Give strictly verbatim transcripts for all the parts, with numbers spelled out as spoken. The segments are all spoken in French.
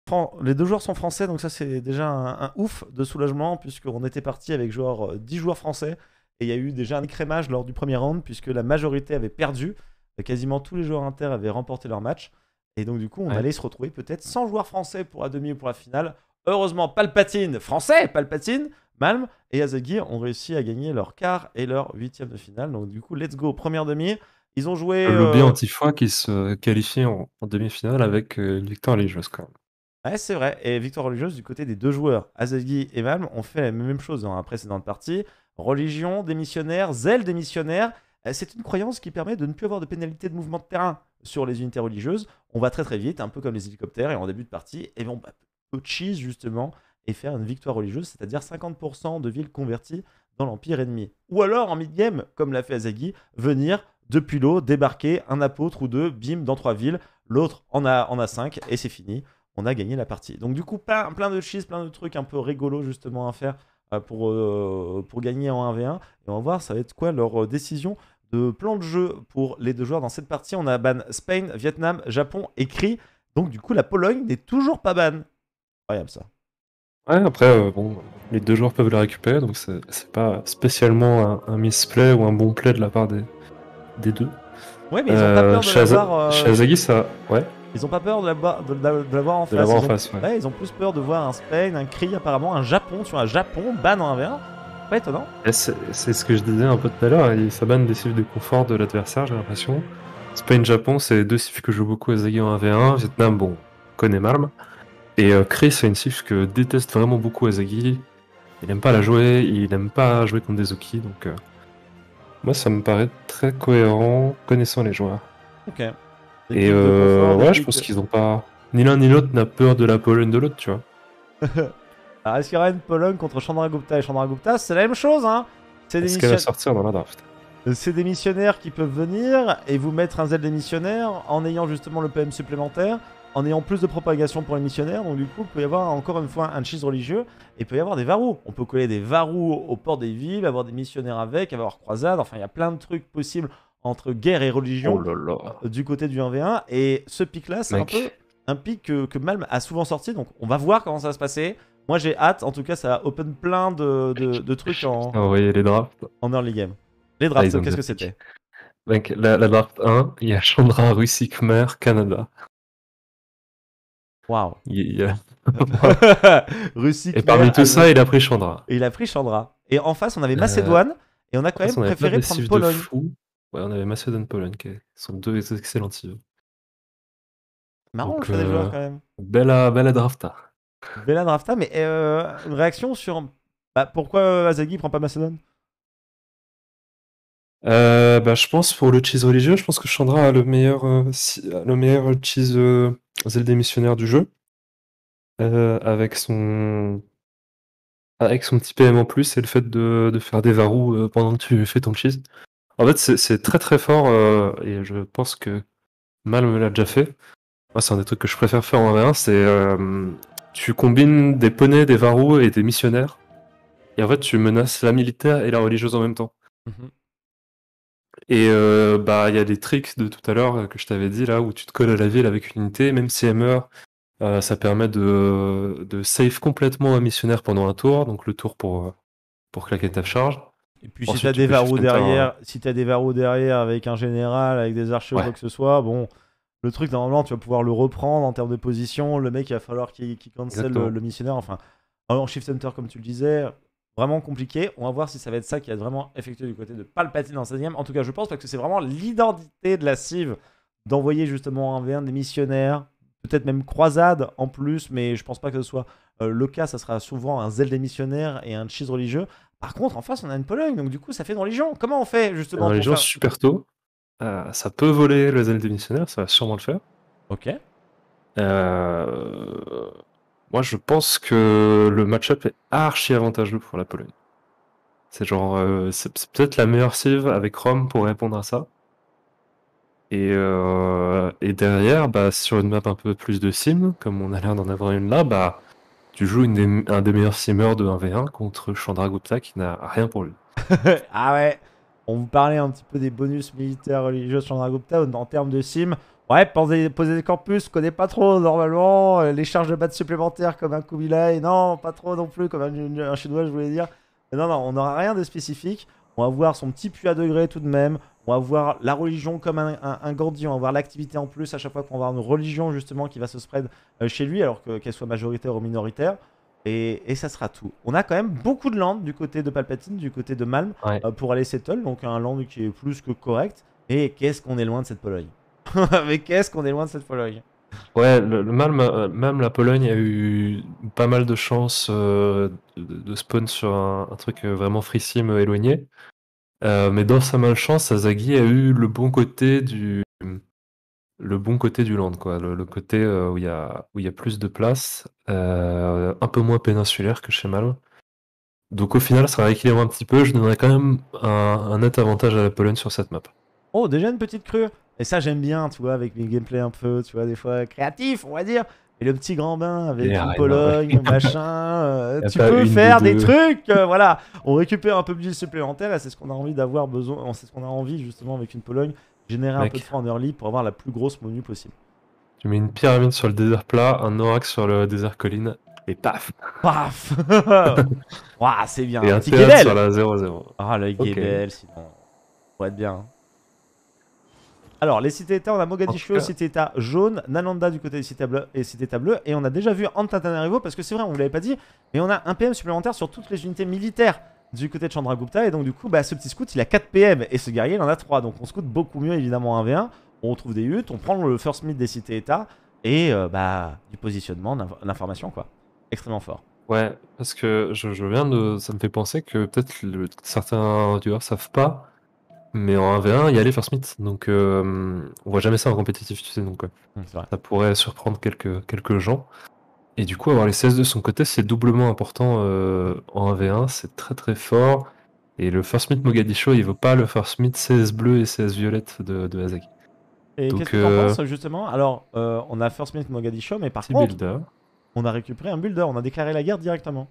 Fran- les deux joueurs sont français, donc ça c'est déjà un, un ouf de soulagement, puisqu'on était parti avec genre euh, dix joueurs français, et il y a eu déjà un écrémage lors du premier round, puisque la majorité avait perdu, Euh, quasiment tous les joueurs inter avaient remporté leur match, et donc du coup on Ouais. allait se retrouver peut-être cent joueurs français pour la demi ou pour la finale. Heureusement, Palpatine, français, Palpatine, Malm et Azagi ont réussi à gagner leur quart et leur huitième de finale, donc du coup let's go, première demi. Ils ont joué... Le lobby euh, anti-foi qui se qualifie en, en demi-finale avec euh, une victoire religieuse quand même. Ouais, c'est vrai. Et victoire religieuse du côté des deux joueurs. Azagi et Malm ont fait la même chose dans la précédente partie. Religion, démissionnaire, zèle démissionnaire. Euh, C'est une croyance qui permet de ne plus avoir de pénalité de mouvement de terrain sur les unités religieuses. On va très très vite, un peu comme les hélicoptères, et en début de partie, et on peut cheese justement et faire une victoire religieuse, c'est-à-dire cinquante pour cent de villes converties dans l'empire ennemi. Ou alors en mid-game, comme l'a fait Azagi, venir depuis l'eau, débarquer un apôtre ou deux, bim, dans trois villes, l'autre en a, en a cinq, et c'est fini. On a gagné la partie. Donc du coup, plein, plein de cheese, plein de trucs un peu rigolos justement à faire euh, pour, euh, pour gagner en un v un. Et on va voir ça va être quoi leur euh, décision de plan de jeu pour les deux joueurs dans cette partie. On a ban Spain, Vietnam, Japon et Cree. Donc du coup, la Pologne n'est toujours pas ban. Incroyable ça. Ouais, après, euh, bon, les deux joueurs peuvent la récupérer, donc c'est c'est pas spécialement un, un misplay ou un bon play de la part des, des deux. Ouais, mais ils ont pas Euh, peur de chez, Aza- l'avoir. euh, chez Azagi, ça. Ouais, Ils ont pas peur de l'avoir de, la- de l'avoir en de face. l'avoir en Ils ont, face, ouais. ouais, ils ont plus peur de voir un Spain, un Cree, apparemment un Japon sur un Japon ban en un v un. Pas étonnant. Et C'est c'est ce que je disais un peu tout à l'heure, et ça banne des cibles de confort de l'adversaire, j'ai l'impression. Spain-Japon, c'est deux cibles que joue beaucoup Azagi en un v un. Vietnam, bon, connaît Marm. Et euh, Chris, c'est une cible que déteste vraiment beaucoup Azagi. Il aime pas la jouer, il aime pas jouer contre des Oki, donc euh, moi ça me paraît très cohérent connaissant les joueurs. Ok. Des Et clics de euh, confort, des ouais, je clics pense de- qu'ils ont pas. Ni l'un ni l'autre n'a peur de la Pologne de l'autre, tu vois. Alors, est-ce qu'il y aura une Pologne contre Chandra Gupta et Chandra Gupta? C'est la même chose, hein. C'est des, Est-ce qu'elle va mission- sortir dans la draft? c'est des missionnaires qui peuvent venir et vous mettre un zèle des missionnaires en ayant justement le P M supplémentaire, en ayant plus de propagation pour les missionnaires. Donc, du coup, il peut y avoir encore une fois un cheese religieux et il peut y avoir des varous. On peut coller des varous au port des villes, avoir des missionnaires avec, avoir croisade. Enfin, il y a plein de trucs possibles entre guerre et religion Oh là là. euh, du côté du un v un. Et ce pic-là, c'est un Mec. peu un pic que, que Malm a souvent sorti. Donc, on va voir comment ça va se passer. Moi, j'ai hâte. En tout cas, ça open plein de, de- de trucs en, Ah, vous voyez les drafts. en early game. Les Ah, drafts, ils ont qu'est-ce que des c'était? pics. Mec, la, la draft un, il y a Chandra, Russie, Khmer, Canada. Waouh. Il y a- Russie, Et Khmer, parmi tout ça, Allemagne. il a pris Chandra. Et il a pris Chandra. Et en face, on avait Euh, Macédoine. Et on a quand En même face, on avait pas préféré des prendre cibles de Pologne. fou. Ouais, on avait Macédoine, Pologne, qui sont deux excellentes cibles. Marrant le Donc, choix des joueurs euh, quand même. bella, bella drafta. Bella Drafta, mais euh, une réaction sur bah, pourquoi Azagi prend pas Macédoine? Euh, bah, je pense pour le cheese religieux, je pense que Chandra a le meilleur, euh, si- le meilleur cheese euh, Zelda missionnaire du jeu. Euh, avec son avec son petit P M en plus et le fait de, de faire des varous euh, pendant que tu fais ton cheese. En fait, c'est c'est très très fort euh, et je pense que Mal me l'a déjà fait. Moi, c'est un des trucs que je préfère faire en V un, c'est euh, tu combines des poneys, des varous et des missionnaires et en fait tu menaces la militaire et la religieuse en même temps. Mhm. Et euh, bah il y a des tricks de tout à l'heure euh, que je t'avais dit là où tu te colles à la ville avec une unité, même si elle meurt, euh, ça permet de, de save complètement un missionnaire pendant un tour, donc le tour pour, euh, pour claquer ta charge. Et puis si Ensuite t'as tu des peux varous shift enter, hein. derrière, si t'as des varous derrière avec un général, avec des archers ou Ouais. quoi que ce soit, bon, le truc normalement tu vas pouvoir le reprendre en termes de position. Le mec il va falloir qu'il qu'il cancel le, Exactement. le missionnaire. Enfin, en shift center comme tu le disais, vraiment compliqué. On va voir si ça va être ça qui a vraiment effectué du côté de Palpatine en seizième. En tout cas, je pense parce que c'est vraiment l'identité de la cive d'envoyer justement un v un des missionnaires, peut-être même croisade en plus, mais je pense pas que ce soit euh, le cas. Ça sera souvent un zèle des missionnaires et un cheese religieux. Par contre, en face, on a une Pologne, donc du coup, ça fait une religion. Comment on fait justement Dans les pour gens faire... super tôt, euh, ça peut voler le zèle des missionnaires, ça va sûrement le faire. Ok. Euh, Moi je pense que le match-up est archi avantageux pour la Pologne. C'est genre, euh, c'est c'est peut-être la meilleure cive avec Rome pour répondre à ça. Et, euh, et derrière, bah, sur une map un peu plus de sim, comme on a l'air d'en avoir une là, bah, tu joues une des- un des meilleurs simmers de un v un contre Chandra Gupta qui n'a rien pour lui. Ah ouais. On vous parlait un petit peu des bonus militaires religieux sur Chandragupta en termes de sim. Ouais, poser, poser des campus, je connais pas trop normalement. Euh, Les charges de maths supplémentaires comme un Kubilai, non, pas trop non plus, comme un, un chinois, je voulais dire. Mais non, non, on n'aura rien de spécifique. On va voir son petit puits à degrés tout de même. On va voir la religion comme un, un, un Gandhi. On va voir l'activité en plus à chaque fois qu'on va avoir une religion justement qui va se spread euh, chez lui, alors que- qu'elle soit majoritaire ou minoritaire. Et, et ça sera tout. On a quand même beaucoup de land du côté de Palpatine, du côté de Malm, Ouais. euh, pour aller settle. Donc un land qui est plus que correct. Et qu'est-ce qu'on est loin de cette Pologne. Mais qu'est-ce qu'on est loin de cette Pologne. Ouais, le, le Malm, euh, même la Pologne a eu pas mal de chance euh, de, de spawn sur un, un truc euh, vraiment frissime euh, éloigné. Euh, mais dans sa malchance, Azagi a eu le bon côté du le bon côté du land, quoi. Le, le côté euh, où il y a où il y a plus de place, euh, un peu moins péninsulaire que chez Malm. Donc au final, ça rééquilibre un petit peu. Je donnerais quand même un, un net avantage à la Pologne sur cette map. Oh, déjà une petite crue. Et ça, j'aime bien, tu vois, avec mes gameplays un peu, tu vois, des fois créatifs, on va dire. Et le petit grand bain avec Et une rien, Pologne, machin. euh, Y a tu pas peux une faire des des deux. trucs. euh, voilà. On récupère un peu de vie supplémentaire et c'est ce qu'on a envie d'avoir besoin. C'est ce qu'on a envie, justement, avec une Pologne. Générer un peu de Mec, fois en early pour avoir la plus grosse menu possible. tu mets une pyramide sur le désert plat, un oracle sur le désert colline, et paf! Paf. Ouah, c'est bien. Et Un un petit théâtre sur Guébel. la zéro zéro. Ah, le Ok. Guébel, sinon. Pour être bien. Alors, les cités-états, on a En tout Mogadiscio, cas, cité-état jaune, Nalanda du côté des cités bleues et cité-état bleu. Et on a déjà vu Antananarivo, parce que c'est vrai, on ne l'avait pas dit, mais on a un P M supplémentaire sur toutes les unités militaires du côté de Chandragupta. Et donc, du coup, bah, ce petit scout, il a quatre P M et ce guerrier, il en a trois. Donc, on scout beaucoup mieux, évidemment, en un v un. On retrouve des huttes, on prend le first mid des cités-états et euh, bah, du positionnement, l'information, quoi. Extrêmement fort. ouais, parce que je, je viens de. Ça me fait penser que peut-être le- certains viewers savent pas, mais en un v un, il y a les first meet. Donc euh, on voit jamais ça en compétitif, tu sais. Donc ouais, Hum, c'est vrai. ça pourrait surprendre quelques, quelques gens. Et du coup, avoir les C S de son côté, c'est doublement important euh, en un v un. C'est très très fort. Et le first meet Mogadiscio, il vaut pas le first meet C S bleu et C S violette de, de Azaki. Et qu'est-ce Donc, que t'en euh, penses, justement? Alors, euh, on a first mid Mogadiscio, mais par petit contre, builder. on a récupéré un builder. On a déclaré la guerre directement.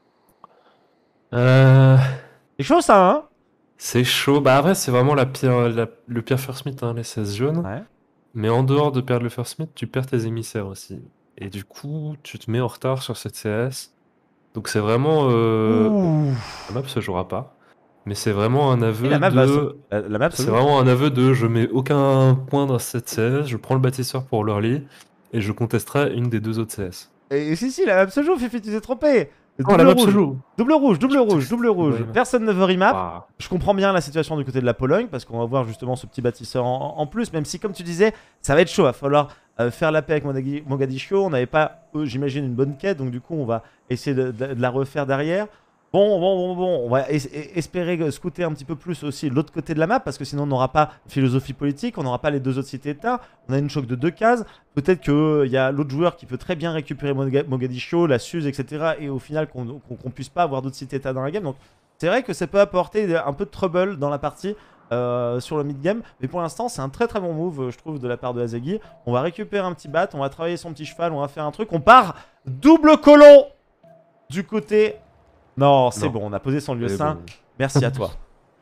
Euh, C'est chaud, ça, hein? c'est chaud. Bah, après, c'est vraiment la pire, la- le pire first meet, hein, les C S jaunes. Ouais. Mais en dehors de perdre le first meet, tu perds tes émissaires aussi. Et du coup, tu te mets en retard sur cette C S. Donc c'est vraiment... euh, bon, Ouh. la map se jouera pas. Mais c'est vraiment un Et aveu la map va se... de... La, la map se C'est joue. vraiment un aveu de je mets aucun point dans cette C S, je prends le bâtisseur pour l'early, et je contesterai une des deux autres C S. Et si, si, la map se joue, Fifi, tu t'es trompé. Oh, la Double map se rouge. joue! Double rouge, double Je rouge, teste double le rouge. game. Personne ne veut remap. Waouh. Je comprends bien la situation du côté de la Pologne parce qu'on va voir justement ce petit bâtisseur en, en plus, même si, comme tu disais, ça va être chaud. Il va falloir euh, faire la paix avec Mogadi- Mogadiscio. On n'avait pas, eux, j'imagine, une bonne quête, donc du coup, on va essayer de, de- de la refaire derrière. Bon, bon, bon, bon, on va es- es- espérer scouter un petit peu plus aussi l'autre côté de la map parce que sinon, on n'aura pas philosophie politique, on n'aura pas les deux autres cités-états. On a une choc de deux cases. Peut-être qu'il y a l'autre joueur qui peut très bien récupérer Moga- Mogadiscio, la Suze, et cetera. Et au final, qu'on qu'on- qu'on puisse pas avoir d'autres cités-états dans la game. Donc, c'est vrai que ça peut apporter un peu de trouble dans la partie euh, sur le mid-game. Mais pour l'instant, c'est un très très bon move, je trouve, de la part de Azagi. On va récupérer un petit bat, on va travailler son petit cheval, on va faire un truc. On part double colon du côté. Non, c'est Non. bon, on a posé son lieu Mais sain. bon. Merci à toi.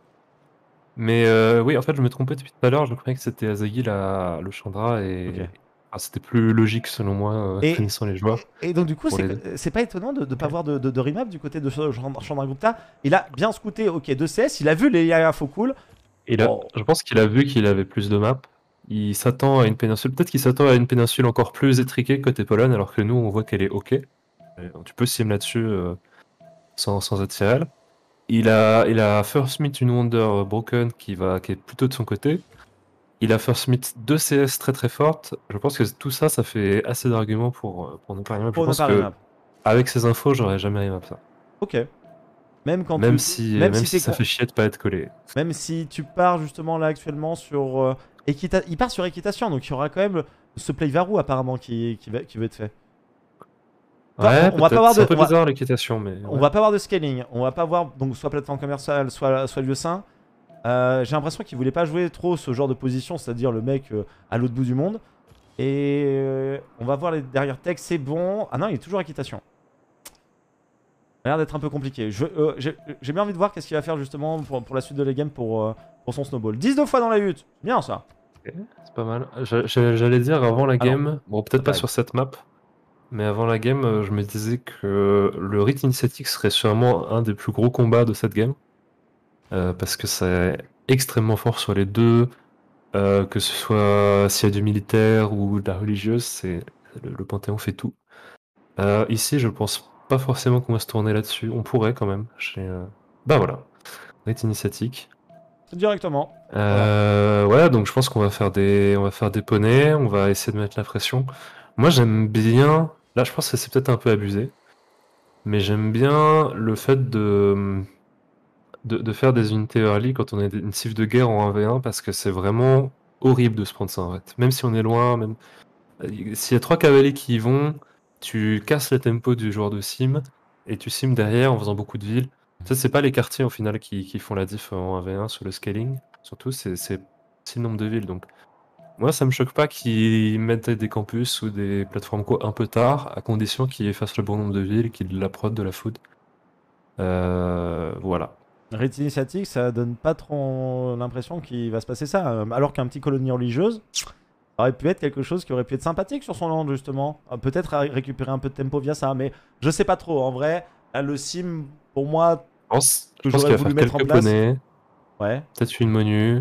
Mais euh, oui, en fait, je me trompais depuis tout à l'heure, je croyais que c'était Azagi la... le Chandra, et Ok. ah, c'était plus logique selon moi, euh, Et- connaissant les joueurs. Et donc du coup, Pour c'est les que- c'est pas étonnant de ne pas Ok. voir de, de, de remap du côté de Chandragupta. Il a bien scouté, ok, deux C S, il a vu les infos cool. Il a- Oh. Je pense qu'il a vu qu'il avait plus de maps. Il s'attend à une péninsule. Peut-être qu'il s'attend à une péninsule encore plus étriquée côté Pologne, alors que nous, on voit qu'elle est OK. Et tu peux sim là-dessus euh, sans, sans être C R L. Il a, il a First Meet une Wonder Broken qui, va, qui est plutôt de son côté. Il a First Meet deux C S très très fortes. Je pense que tout ça, ça fait assez d'arguments pour, pour ne pas remap. Je Pour ne pense pas que remap. avec ces infos, j'aurais jamais remap ça. Ok. Même quand Même tu, si, même même si, si t'es ça con- fait chier de pas être collé. même si tu pars justement là actuellement sur euh, équita- il part sur équitation, donc il y aura quand même ce play Varou apparemment qui, qui, va, qui veut être fait. Enfin, Ouais, on va pas peut-être. avoir C'est de, un peu on va- bizarre l'équitation, mais. on ouais. va pas avoir de scaling, on va pas avoir donc soit plateforme commerciale, soit, soit lieu sain. Euh, J'ai l'impression qu'il voulait pas jouer trop ce genre de position, c'est-à-dire le mec euh, à l'autre bout du monde. Et euh, on va voir les derrière tech, c'est bon. Ah non, il est toujours équitation. Ça a l'air d'être un peu compliqué. Je, euh, J'ai j'ai bien envie de voir qu'est-ce qu'il va faire justement pour, pour la suite de la game pour, euh, pour son snowball. dix-deux fois dans la hutte, bien ça. C'est pas mal. J'a- j'a- J'allais dire avant la Ah non, game, bon peut-être ça pas t'arrive. sur cette map, mais avant la game, euh, je me disais que le rite initiatique serait sûrement un des plus gros combats de cette game, euh, parce que c'est extrêmement fort sur les deux, euh, que ce soit s'il y a du militaire ou de la religieuse, c'est le, le Panthéon fait tout. Euh, ici, je pense pas forcément qu'on va se tourner là-dessus. On pourrait quand même. J'ai, euh, Bah voilà, rite initiatique. Directement. Voilà. Euh, ouais, donc je pense qu'on va faire des, on va faire des poneys, on va essayer de mettre la pression. Moi, j'aime bien. Là, je pense que c'est peut-être un peu abusé, mais j'aime bien le fait de, de, de faire des unités early quand on est une cible de guerre en un v un parce que c'est vraiment horrible de se prendre ça en fait. Même si on est loin, même s'il y a trois cavaliers qui y vont, tu casses le tempo du joueur de sim et tu sim derrière en faisant beaucoup de villes. Ça, c'est pas les quartiers au final qui, qui font la diff en un v un sur le scaling. Surtout, c'est c'est aussi le nombre de villes. Donc, moi, ça me choque pas qu'ils mettent des campus ou des plateformes co un peu tard, à condition qu'ils fassent le bon nombre de villes, qu'ils la prod de la food. Euh, voilà. Rite initiatique, ça donne pas trop l'impression qu'il va se passer ça. Euh, Alors qu'un petit colonie religieuse, ça aurait pu être quelque chose qui aurait pu être sympathique sur son land, justement. Euh, Peut-être à récupérer un peu de tempo via ça, mais je sais pas trop. En vrai, là, le sim, pour moi, Je pense, je que pense j'aurais qu'il va voulu faire mettre en quelques place. poneys, Ouais. peut-être une Monu,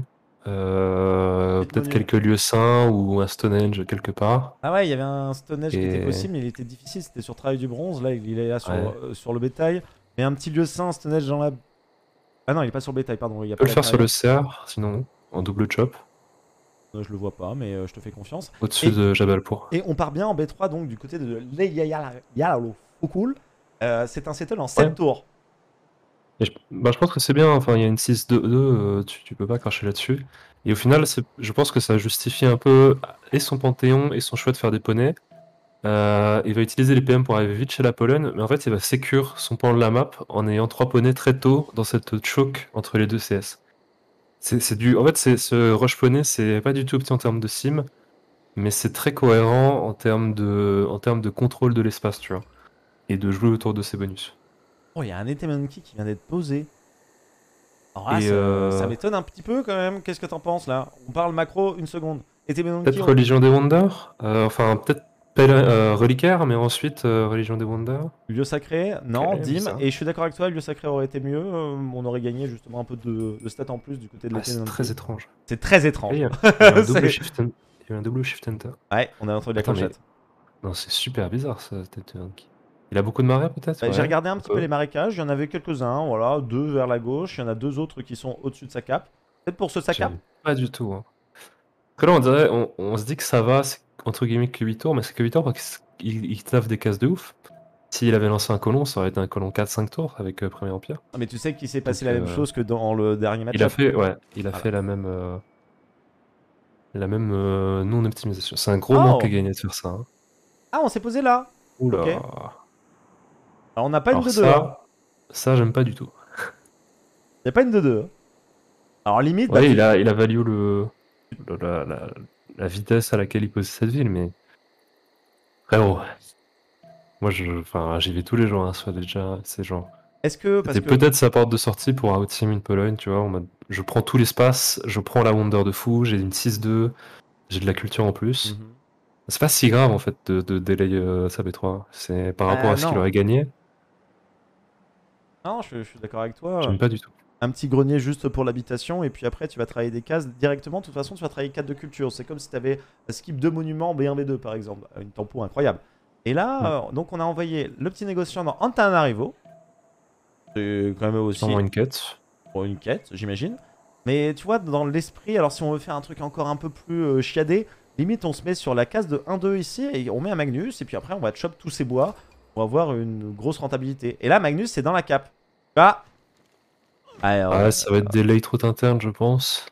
euh, Petite peut-être menu. quelques lieux saints ou un Stonehenge quelque part. Ah ouais, il y avait un Stonehenge qui était Et possible, mais il était difficile. C'était sur Travail du Bronze. Là, il est là sur, ouais. euh, sur le bétail. Mais un petit lieu saint, Stonehenge dans la. Ah non, il est pas sur le bétail, pardon. Il n'y a On peut pas le la faire sur le carrière. C R, sinon, en double chop, Euh, je le vois pas, mais euh, je te fais confiance. au-dessus Et de Jabalpur. Et on part bien en B trois, donc du côté de Leyalo Fukul. Euh, c'est un settle en Ouais. sept tours. Et je, bah, je pense que c'est bien, enfin, il y a une six deux deux, euh, tu, tu peux pas cracher là-dessus. Et au final, c'est- je pense que ça justifie un peu et son Panthéon et son choix de faire des poneys. Euh, il va utiliser les P M pour arriver vite chez la Pologne, mais en fait, il va sécure son pan de la map en ayant trois poneys très tôt dans cette choke entre les deux C S. C'est c'est du, en fait, c'est ce rush poney, c'est pas du tout petit en termes de sim, mais c'est très cohérent en termes de, en termes de contrôle de l'espace, tu vois, et de jouer autour de ses bonus. Oh, il y a un Etemonkey qui vient d'être posé. Alors là, Et ça, ça euh, m'étonne un petit peu quand même. Qu'est-ce que t'en penses là? On parle macro une seconde. Etemonkey, peut-être on... Religion des Wonders, euh, enfin peut-être Pèlerin- euh, Reliquaire, mais ensuite euh, Religion des Wonders. lieu sacré, Ok, non, Dim. bizarre. Et je suis d'accord avec toi, lieu sacré aurait été mieux. Euh, on aurait gagné justement un peu de, de stats en plus du côté de Ah, c'est très l'Etemonkey. étrange. C'est très Et Il étrange. y a, il y a eu un double C'est- shift, en- il y a eu un double shift enter. Ouais, on a entendu la Attends, mais clochette. non, c'est super bizarre ça. Cette- Il a beaucoup de marais peut-être, Bah, j'ai ouais. regardé un Un petit peu peu. les marécages, il y en avait quelques-uns, voilà, deux vers la gauche, il y en a deux autres qui sont au-dessus de sa cape. Peut-être pour ce sa cape? J'aime pas du tout, hein. Parce que là, on dirait, on, on se dit que ça va, c'est entre guillemets que huit tours, mais c'est que huit tours parce qu'il il taffe des cases de ouf. S'il avait lancé un colon, ça aurait été un colon quatre cinq tours avec euh, Premier Empire. Ah, mais tu sais qu'il s'est passé Donc, la même euh, chose que dans le dernier il a match-up. fait, ouais, il a Voilà. fait la même, euh, la même euh, non-optimisation. C'est un gros manque à Oh! gagner de faire ça, hein. Ah, on s'est posé là! Ok. Oula. Alors on n'a pas une Alors deux deux, hein. ça, ça j'aime pas du tout. Il n'y a pas une deux deux, hein. Alors limite, bah Ouais, tu... il a, il a value le, le- la, la- la vitesse à laquelle il pose cette ville, mais frérot, moi je, enfin, j'y vais tous les jours, hein, soit déjà, c'est genre. Est-ce que... Parce C'était que... peut-être sa porte de sortie pour outteam une Pologne, tu vois, en mode, je prends tout l'espace, je prends la Wonder de fou, j'ai une six deux, j'ai de la culture en plus. Mhm. C'est pas si grave en fait de, de délai euh, sa B trois, c'est par rapport Bah à ce qu'il non. aurait gagné, Non, je, je suis d'accord avec toi. j'aime pas du tout. Un petit grenier juste pour l'habitation, et puis après tu vas travailler des cases directement. De toute façon, tu vas travailler quatre de culture. C'est comme si tu avais skip deux monuments B un B deux par exemple. Une tempo incroyable. Et Mm. là, euh, donc on a envoyé le petit négociant dans Antananarivo. C'est quand même Sûrement aussi une quête. bon, une quête, j'imagine. Mais tu vois, dans l'esprit, alors si on veut faire un truc encore un peu plus euh, chiadé, limite on se met sur la case de un deux ici et on met un Magnus. Et puis après, on va chop tous ces bois pour avoir une grosse rentabilité. Et là, Magnus, c'est dans la cape. Ah! Alors, Ah, ça va être des late routes internes, je pense.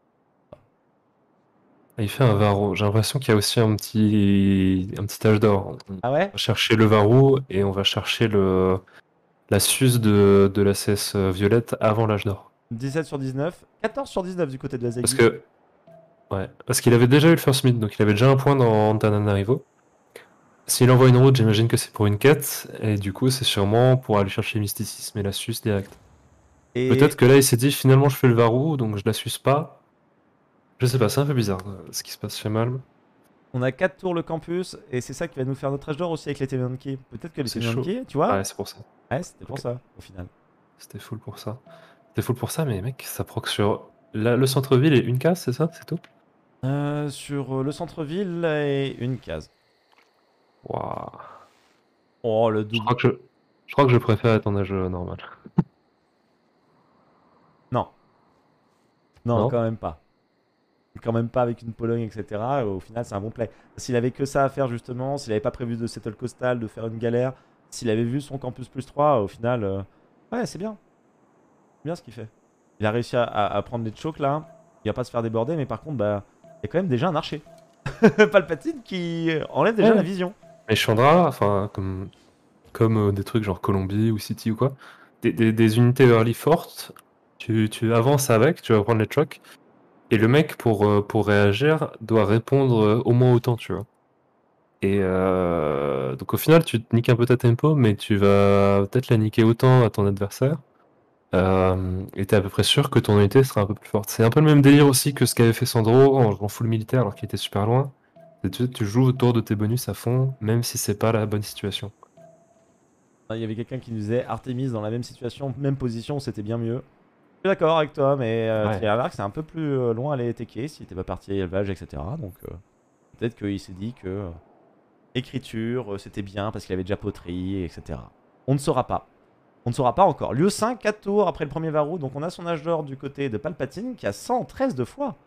Ah, il fait un varro. J'ai l'impression qu'il y a aussi un petit, un petit âge d'or. On ah ouais? va chercher le varro et on va chercher le, la suze de, de la C S violette avant l'âge d'or. dix-sept sur dix-neuf. quatorze sur dix-neuf du côté de la Parce Zaghi. que, ouais, parce qu'il avait déjà eu le first meet, donc il avait déjà un point dans Antananarivo. S'il envoie une route, j'imagine que c'est pour une quête, et du coup, c'est sûrement pour aller chercher mysticisme et la suce direct. Et Peut-être que là, il s'est dit finalement, je fais le varou, donc je la suce pas. Je sais pas, c'est un peu bizarre euh, ce qui se passe chez Malm. On a quatre tours le campus, et c'est ça qui va nous faire notre âge d'or aussi avec les Tenonki. Peut-être que les C'est chaud. Tenonki, tu vois, Ouais, c'est pour ça. ouais, c'était pour Ok. ça, au final. C'était full pour ça. C'était full pour ça, mais mec, ça proc sur la- le centre-ville et une case, c'est ça? C'est tout? Euh, sur euh, le centre-ville et une case. Waouh. Oh, le Je double. crois que je, je crois que je préfère être en âge normal. Non, non, Non? quand même pas. Quand même pas avec une Pologne, et cetera. Au final, c'est un bon play. S'il avait que ça à faire, justement, s'il avait pas prévu de settle coastal, de faire une galère, s'il avait vu son campus plus trois, au final, euh, ouais, c'est bien. C'est bien ce qu'il fait. Il a réussi à, à- à prendre les chokes là. Il va pas se faire déborder, mais par contre, bah, il y a quand même déjà un archer. Palpatine qui enlève déjà la Ouais. vision. Mais Chandra, enfin, comme, comme euh, des trucs genre Colombie ou City ou quoi, des, des- des unités early fortes, tu, tu avances avec, tu vas prendre les chocs, et le mec, pour, euh, pour réagir, doit répondre euh, au moins autant, tu vois. Et euh, donc au final, tu te niques un peu ta tempo, mais tu vas peut-être la niquer autant à ton adversaire. Euh, et t'es à peu près sûr que ton unité sera un peu plus forte. C'est un peu le même délire aussi que ce qu'avait fait Sandro en jouant full militaire alors qu'il était super loin. C'est Tu, tu joues autour de tes bonus à fond, même si c'est pas la bonne situation. Il y avait quelqu'un qui nous disait Artemis dans la même situation, même position, c'était bien mieux. Je suis d'accord avec toi, mais euh, Ouais. Triarch, c'est un peu plus euh, loin à aller tecker s'il était pas parti à élevage, et cetera. Donc euh, peut-être qu'il s'est dit que euh, écriture, euh, c'était bien parce qu'il avait déjà poterie, et cetera. On ne saura pas. On ne saura pas encore. Lieu cinq, quatre tours après le premier Varou. Donc on a son âge d'or du côté de Palpatine qui a cent treize de fois.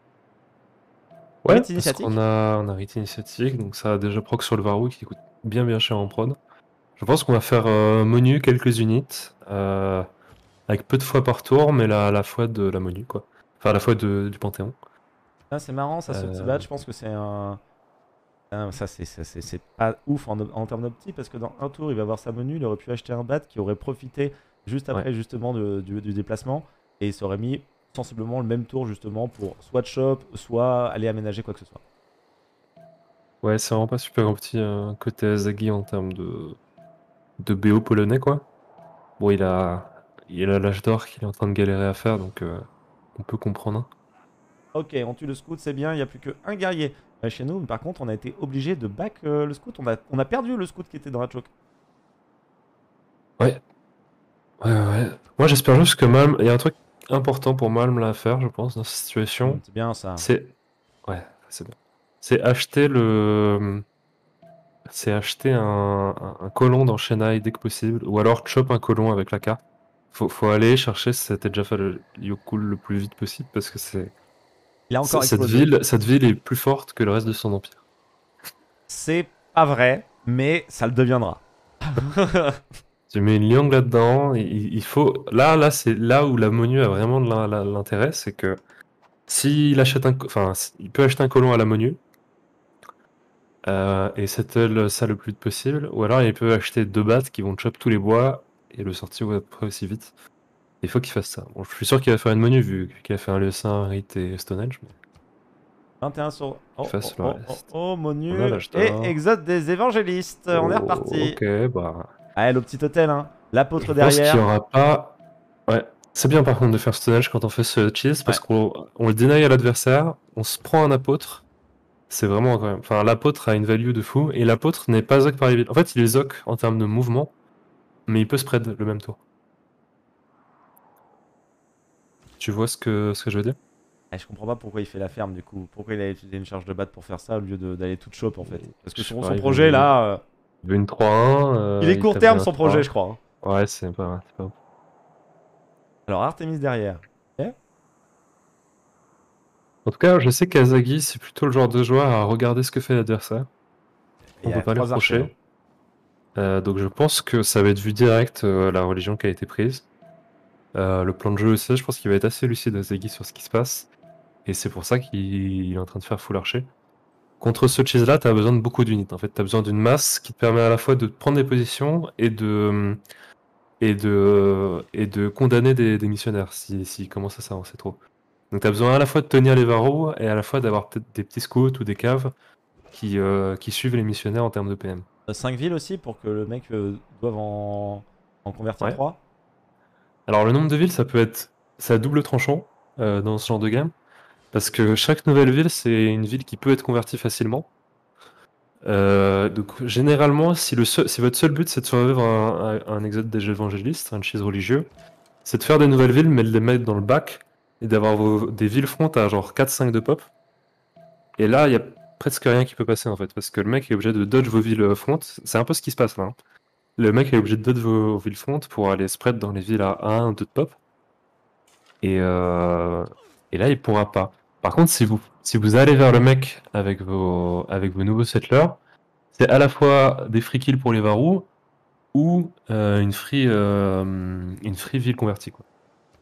Ouais, Rite parce qu'on initiatique. a, on a Rite Initiatique, donc ça a déjà proc sur le Varou qui coûte bien bien cher en prod. Je pense qu'on va faire euh, Monu quelques unités, euh, avec peu de fois par tour, mais la, la fois de la Monu, quoi. Enfin, la fois de, du Panthéon. Ah, c'est marrant ça, ce petit Euh, badge. Je pense que c'est un. un- ça, c'est ça, c'est- c'est pas ouf en, en termes d'opti parce que dans un tour, il va avoir sa menu. Il aurait pu acheter un bat qui aurait profité juste ouais. après justement de- du, du déplacement et il s'aurait mis sensiblement le même tour justement pour soit shop, soit aller aménager quoi que ce soit. Ouais, c'est vraiment pas super grand petit euh, côté Azagi en termes de, de B O polonais, quoi. Bon, il a il a l'âge d'or qu'il est en train de galérer à faire, donc euh, on peut comprendre, hein. Ok, on tue le scout, c'est bien. Il n'y a plus qu'un guerrier euh, chez nous. Mais par contre, on a été obligé de back euh, le scout. On a, on a perdu le scout qui était dans la choke. Ouais, ouais, ouais. ouais. Moi, j'espère juste que Malm, il y a un truc important pour Malm là à faire, je pense, dans cette Hmm, situation. c'est bien ça. C'est, ouais, c'est bien. C'est acheter le, c'est acheter un, un, un colon dans Chennai dès que possible, ou alors chop un colon avec la carte. Faut, faut aller chercher cet Edjaffa le Yokul le plus vite possible parce que c'est, Il a c'est- encore cette explosé. ville, cette ville est plus forte que le reste de son empire. C'est pas vrai, mais ça le deviendra. Tu mets une ligne là-dedans, il, il faut. Là, là, c'est là où la Monu a vraiment de l'in- l'in- l'intérêt, c'est que s'il achète un, co- enfin, il peut acheter un colon à la Monu euh, et settle ça le plus vite possible, ou alors il peut acheter deux battes qui vont chop tous les bois et le sortir à peu près aussi vite. Il faut qu'il fasse ça. Bon, je suis sûr qu'il va faire une Monu vu qu'il a fait un lieu saint, Rite et Stonehenge, mais vingt et un sur. qu'il Oh, oh, fasse le oh, oh, reste. oh, On a Monu. l'âge Et d'or. Exode des évangélistes. On est Oh, reparti. ok, bah. Allez, le petit hôtel, hein. Je L'apôtre pense qu'il y derrière. aura pas. Ouais. C'est bien par contre de faire Stonehenge quand on fait ce cheese Ouais. parce qu'on on le deny à l'adversaire, on se prend un apôtre. C'est vraiment incroyable. Enfin, l'apôtre a une value de fou et l'apôtre n'est pas zoc par les villes. En fait, il est zoc en termes de mouvement, mais il peut spread le même tour. Tu vois ce que, ce que je veux dire? Eh, je comprends pas pourquoi il fait la ferme du coup. Pourquoi il a utilisé une charge de batte pour faire ça au lieu de- d'aller toute shop en fait. Parce que Je sais son, son pas, il veut projet une, là. euh, il veut une trois un, Il euh, est il court tape terme bien un son projet, trois. je crois, hein. Ouais, c'est pas, c'est pas. Alors Artemis derrière. Ok. En tout cas, je sais qu'Azagi, c'est plutôt le genre de joueur à regarder ce que fait l'adversaire. Et il On y peut a pas lui trois archers, hein. reprocher. Euh, donc je pense que ça va être vu direct euh, la religion qui a été prise. Euh, le plan de jeu aussi, je pense qu'il va être assez lucide Azagi sur ce qui se passe. Et c'est pour ça qu'il est en train de faire full archer. Contre ce cheese là, tu as besoin de beaucoup d'unités. En fait, tu as besoin d'une masse qui te permet à la fois de prendre des positions et de, et de, et de condamner des, des missionnaires s'ils si, s'ils commencent à s'avancer trop. Donc tu as besoin à la fois de tenir les varros et à la fois d'avoir peut-être des petits scouts ou des caves qui, euh, qui suivent les missionnaires en termes de P M. Euh, cinq villes aussi pour que le mec euh, doive en... en convertir Ouais. trois. Alors le nombre de villes, ça peut être. C'est à double tranchant euh, dans ce genre de game. Parce que chaque nouvelle ville, c'est une ville qui peut être convertie facilement. Euh, donc généralement, si, le seul, si votre seul but c'est de survivre à un, à un exode des évangélistes, un cheese religieux, c'est de faire des nouvelles villes mais de les mettre dans le bac et d'avoir vos- des villes front à genre quatre cinq de pop. Et là, il y a presque rien qui peut passer en fait, parce que le mec est obligé de dodge vos villes front. C'est un peu ce qui se passe là, hein. Le mec est obligé de dodge vos, vos villes front pour aller spread dans les villes à un ou deux de pop. Et, euh, et là, il pourra pas. Par contre, si vous, si vous allez vers le mec avec vos, avec vos nouveaux settlers, c'est à la fois des free kills pour les varous ou euh, une, free, euh, une free ville convertie, quoi.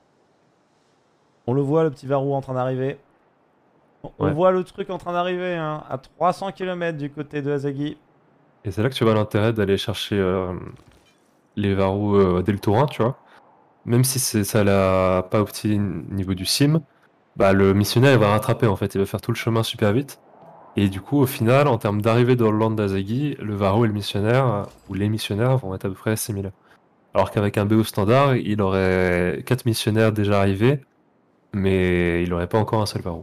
On le voit, le petit Varou en train d'arriver. On on Ouais. voit le truc en train d'arriver, hein, à trois cents kilomètres du côté de Azagi. Et c'est là que tu vois l'intérêt d'aller chercher euh, les varous euh, dès le tour un, tu vois. Même si c'est- ça l'a pas opti niveau du sim, bah le missionnaire il va rattraper en fait, il va faire tout le chemin super vite. Et du coup, au final, en termes d'arrivée dans le land d'Azagi, le varou et le missionnaire, euh, ou les missionnaires, vont être à peu près similaires. Alors qu'avec un B O standard, il aurait quatre missionnaires déjà arrivés, mais il n'aurait pas encore un seul varou.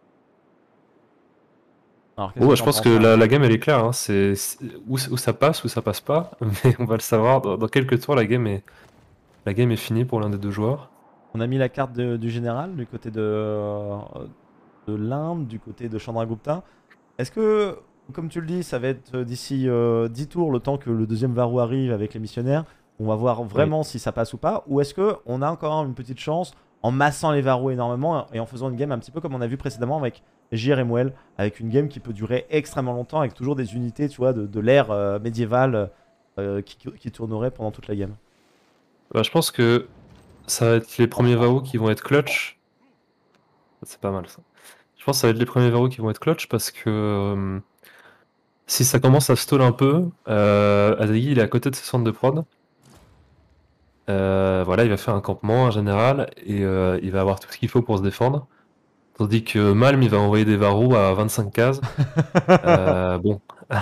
Alors, qu'est-ce Bon, que bah, je t'en pense que penses, là? la, la game elle est claire, hein. C'est c'est- où, où ça passe, où ça passe pas, mais on va le savoir dans, dans quelques tours. La game est, la game est finie pour l'un des deux joueurs. On a mis la carte de- du général du côté de, euh, de l'Inde, du côté de Chandragupta. Est-ce que, comme tu le dis, ça va être euh, d'ici euh, dix tours, le temps que le deuxième Varou arrive avec les missionnaires, on va voir Oui. vraiment si ça passe ou pas? Ou est-ce qu'on a encore une petite chance en massant les Varou énormément et en faisant une game un petit peu comme on a vu précédemment avec J R et Mouel, avec une game qui peut durer extrêmement longtemps, avec toujours des unités, tu vois, de, de l'ère euh, médiévale euh, qui, qui tourneraient pendant toute la game? Bah, je pense que ça va être les premiers varous qui vont être clutch. C'est pas mal ça. Je pense que ça va être les premiers varous qui vont être clutch parce que euh, si ça commence à stall un peu, euh, Azagi il est à côté de ses centres de prod. Euh, voilà, il va faire un campement en général et euh, il va avoir tout ce qu'il faut pour se défendre. Tandis que Malm il va envoyer des varous à vingt-cinq cases. Euh, bon,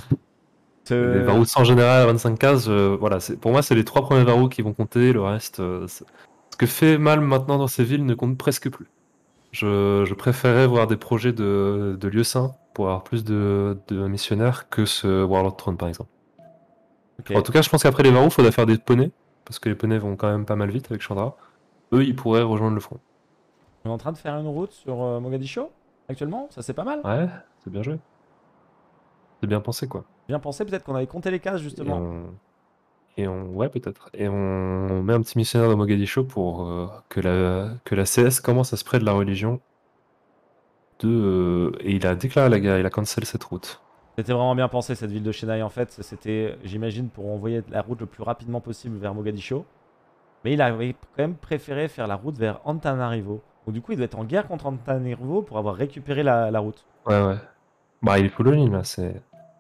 les Ce- varous en général à vingt-cinq cases, euh, voilà, c'est- pour moi c'est les trois premiers varous qui vont compter. Le reste, euh, c'est- ce que fait Malm maintenant dans ces villes ne compte presque plus. Je, je préférais voir des projets de, de lieux saints pour avoir plus de, de missionnaires que ce Warlord Throne par exemple. En Ok. tout cas, je pense qu'après les varous, il faudra faire des poneys, parce que les poneys vont quand même pas mal vite avec Chandra. Eux, ils pourraient rejoindre le front. On est en train de faire une route sur euh, Mogadiscio actuellement, ça c'est pas mal. Ouais, c'est bien joué. C'est bien pensé, quoi. Bien pensé, peut-être qu'on avait compté les cases Et justement. on... Et on... Ouais, peut-être. Et on met un petit missionnaire dans Mogadiscio pour euh, que, la... que la C S commence à se près de la religion. De... euh, Et il a déclaré la guerre, il a cancel cette route. C'était vraiment bien pensé cette ville de Chennai en fait. C'était, j'imagine, pour envoyer la route le plus rapidement possible vers Mogadiscio. Mais il avait quand même préféré faire la route vers Antananarivo. Donc du coup, il doit être en guerre contre Antananarivo pour avoir récupéré la, la route. Ouais, ouais. Bah, il est full all-in, là, c'est...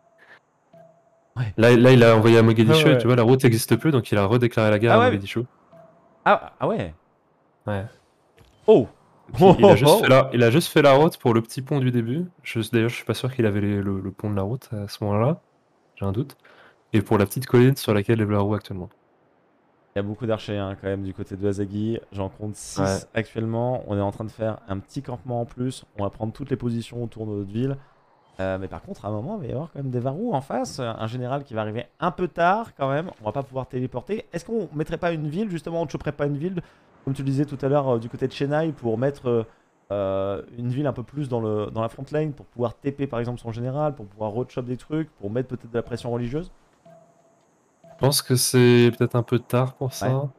Ouais. Là, là, il a envoyé à Ouais, Mogadiscio et tu ouais. vois, la route n'existe plus, donc il a redéclaré la guerre Ah à ouais. Mogadiscio. Ah, ah ouais. Ouais. Oh. Et puis Oh il a oh juste fait oh. la, il a juste fait la route pour le petit pont du début. Je, d'ailleurs, je suis pas sûr qu'il avait les- le, le pont de la route à ce moment-là. J'ai un doute. Et pour la petite colline sur laquelle est la roue actuellement. Il y a beaucoup d'archers hein, quand même du côté de Azagi. J'en compte Ouais. six actuellement. On est en train de faire un petit campement en plus. On va prendre toutes les positions autour de notre ville. Euh, mais par contre, à un moment, il va y avoir quand même des varous en face. Un général qui va arriver un peu tard quand même. On va pas pouvoir téléporter. Est-ce qu'on mettrait pas une ville justement? On ne choperait pas une ville, comme tu le disais tout à l'heure, euh, du côté de Chennai pour mettre euh, euh, une ville un peu plus dans, le, dans la front line pour pouvoir T P par exemple son général, pour pouvoir road des trucs, pour mettre peut-être de la pression religieuse? Je pense que c'est peut-être un peu tard pour Ouais. ça.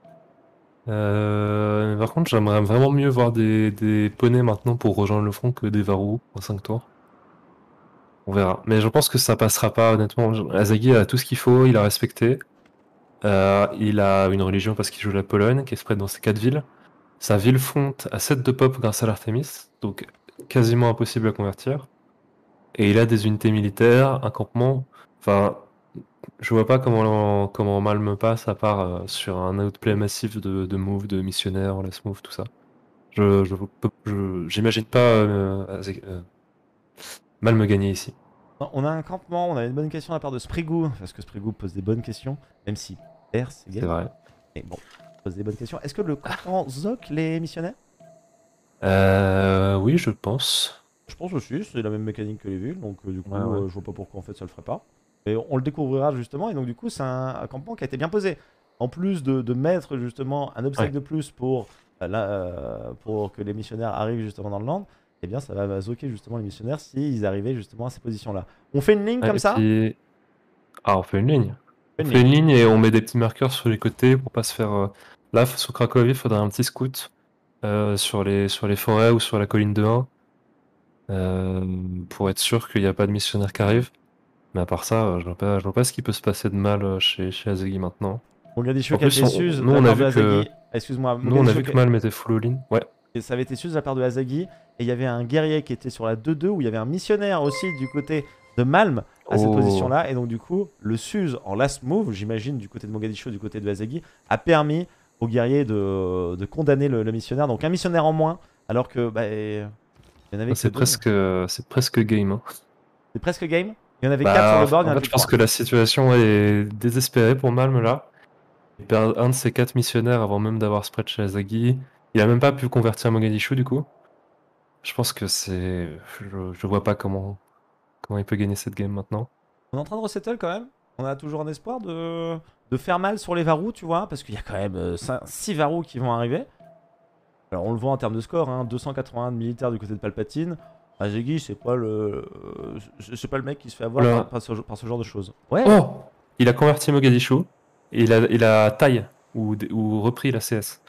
Euh, par contre, j'aimerais vraiment mieux voir des, des poneys maintenant pour rejoindre le front que des varous en cinq tours. On verra. Mais je pense que ça passera pas, honnêtement. Azagi a tout ce qu'il faut, il a respecté. Euh, il a une religion parce qu'il joue la Pologne, qui est spread dans ces quatre villes. Sa ville fonte à sept de pop grâce à l'Artemis, donc quasiment impossible à convertir. Et il a des unités militaires, un campement. Enfin, je vois pas comment, comment Malm passe à part euh, sur un outplay massif de, de moves, de missionnaires, last move, tout ça. Je, je, peux- je- j'imagine pas euh, Azek- euh, Malm gagner ici. On a un campement, on a une bonne question de la part de Sprigou, parce que Sprigou pose des bonnes questions, même si perd c'est C'est game. vrai. Mais bon, pose des bonnes questions. Est-ce que le campement zoc les missionnaires? Euh, oui, je pense. Je pense aussi, c'est la même mécanique que les villes, donc euh, du coup, Ouais, ouais. euh, je vois pas pourquoi en fait ça le ferait pas. Et on le découvrira justement, et donc du coup, c'est un, un campement qui a été bien posé. En plus de, de mettre justement un obstacle Ouais. de plus pour, euh, là, euh, pour que les missionnaires arrivent justement dans le land, eh bien ça va, va zoquer justement les missionnaires s'ils arrivaient justement à ces positions-là. On fait une ligne Ouais, comme et ça? puis... Ah, on fait une ligne. On Une fait ligne. une ligne et on met des petits marqueurs sur les côtés pour pas se faire... euh, Là, sur Cracovie, il faudrait un petit scout euh, sur les, sur les forêts ou sur la colline de un euh, pour être sûr qu'il n'y a pas de missionnaires qui arrivent. Mais à part ça, euh, je vois pas, je vois pas ce qui peut se passer de mal euh, chez, chez Azegi maintenant. Mogadiscio En qui a plus, été on- Suze de nous, la on a part de vu que... Azagi. Excuse-moi, Nous, on a Mogadiscio vu qui que Malm était full all-in. Ouais. et ça avait été Suze de la part de Azagi. Et il y avait un guerrier qui était sur la deux deux où il y avait un missionnaire aussi du côté de Malm à cette Oh... position-là. Et donc, du coup, le Suze en last move, j'imagine, du côté de Mogadiscio, du côté de Azagi, a permis au guerrier de, de condamner le, le missionnaire. Donc, un missionnaire en moins, alors que bah, il y en avait que C'est deux. presque, c'est presque game. Hein. C'est presque game. Il y en avait quatre sur Bah, le board, il en n'y en a fait, plus je que pense trois. que la situation est désespérée pour Malm là. Il perd un de ses quatre missionnaires avant même d'avoir spread chez Azagi. Il a même pas pu convertir Mogadiscio du coup. Je pense que c'est, je, je vois pas comment, comment il peut gagner cette game maintenant. On est en train de resettle quand même. On a toujours un espoir de, de faire mal sur les Varous, tu vois, parce qu'il y a quand même six Varous qui vont arriver. Alors on le voit en termes de score, hein, deux cent quatre-vingt-un de militaires du côté de Palpatine. Azegi, c'est pas le, c'est pas le mec qui se fait avoir par, Oula. par ce, par ce genre de choses. Ouais. Oh! Il a converti Mogadiscio et il a, il a taille ou, ou repris la C S.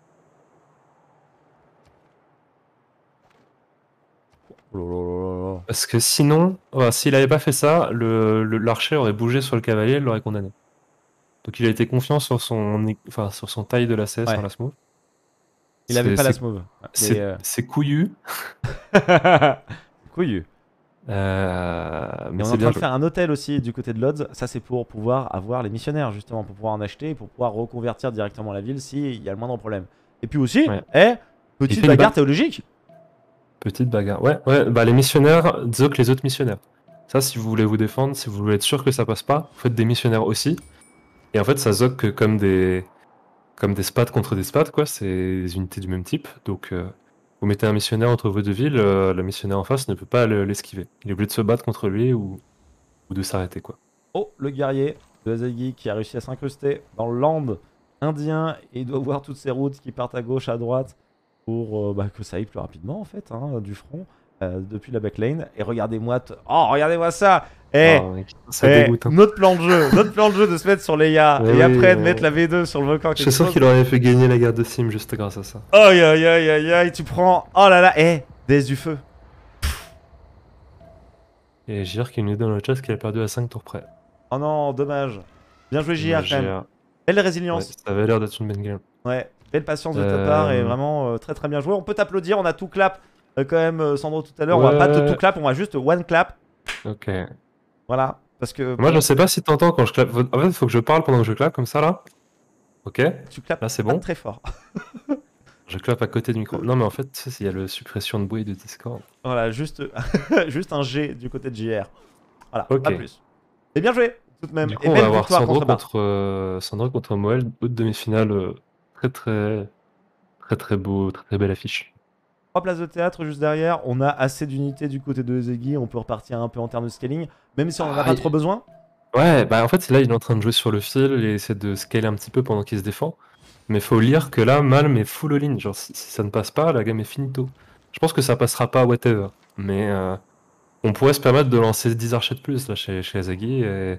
Oh là là là là. Parce que sinon, ouais, s'il avait pas fait ça, le, le- l'archer aurait bougé sur le cavalier et l'aurait condamné. Donc il a été confiant sur son, é- enfin, sur son taille de la C S en Ouais. last move. Il avait C'est, pas la c'est, smooth. Mais c'est, euh... c'est couillu, couillu. euh, Et mais on est c'est en train bien de joué. faire un hôtel aussi du côté de Lodz. Ça, c'est pour pouvoir avoir les missionnaires, justement, pour pouvoir en acheter et pour pouvoir reconvertir directement la ville s'il y a le moindre problème. Et puis aussi, Ouais. eh, Il petite fait une bagarre bague. théologique. Petite bagarre. Ouais, ouais, bah les missionnaires, zoc les autres missionnaires. Ça, si vous voulez vous défendre, si vous voulez être sûr que ça passe pas, vous faites des missionnaires aussi. Et en fait, ça zoc que comme des, comme des spats contre des spats, quoi. C'est des unités du même type. Donc, euh, vous mettez un missionnaire entre vos deux villes, euh, le missionnaire en face ne peut pas le- l'esquiver. Il est obligé de se battre contre lui ou, ou de s'arrêter, quoi. Oh, le guerrier de Azagi qui a réussi à s'incruster dans le land indien et il doit voir toutes ces routes qui partent à gauche, à droite pour euh, bah, que ça aille plus rapidement en fait, hein, du front euh, depuis la backlane. Et regardez-moi, t- oh regardez-moi ça. Eh, Ah, mec, ça eh, dégoûte. Hein. notre plan de jeu, notre plan de jeu de se mettre sur Leia Mais et oui, après de euh, mettre la V deux sur le volcan Je suis quelque sûr chose. qu'il aurait fait gagner la guerre de Sim juste grâce à ça. Aïe aïe aïe aïe aïe, tu prends, oh là là, eh, déesse du feu. Et J R qui nous dit dans le chat qu'il a perdu à cinq tours près. Oh non, dommage. Bien joué J R quand même. J R. Belle Ouais, résilience. ça avait l'air d'être une bonne game. Ouais, belle patience de ta part et Euh, vraiment euh, très très bien joué. On peut t'applaudir, on a tout clap euh, quand même, euh, Sandro, tout à l'heure. On va pas te Ouais. tout clap, on va juste one clap. Ok. Voilà, parce que Moi, je bon, sais pas si t'entends quand je clappe. En fait, il faut que je parle pendant que je clappe, comme ça, là. Ok. tu clapes Là, c'est pas bon. très fort. Je clappe à côté du micro. Non, mais en fait, tu sais, il y a le suppression de bruit de Discord. Voilà, juste, juste un G du côté de J R. Voilà, Ok. pas plus. Et bien joué, tout de même. Du coup, Et on belle va avoir victoire Sandro contre Bart. contre, euh, Sandro contre Moël, haute demi-finale. euh, très, très, très, très beau, très, très belle affiche. Trois places de théâtre juste derrière. On a assez d'unités du côté de Ezegi. On peut repartir un peu en termes de scaling, même si on en a Ah, pas il- trop besoin. Ouais, bah en fait, là, il est en train de jouer sur le fil et essaie de scaler un petit peu pendant qu'il se défend. Mais faut lire que là, Malm est full all-in. Genre, si, si ça ne passe pas, la gamme est finito. Je pense que ça passera pas, whatever. Mais euh, on pourrait se permettre de lancer dix archers de plus là, chez, chez Azagi. Et...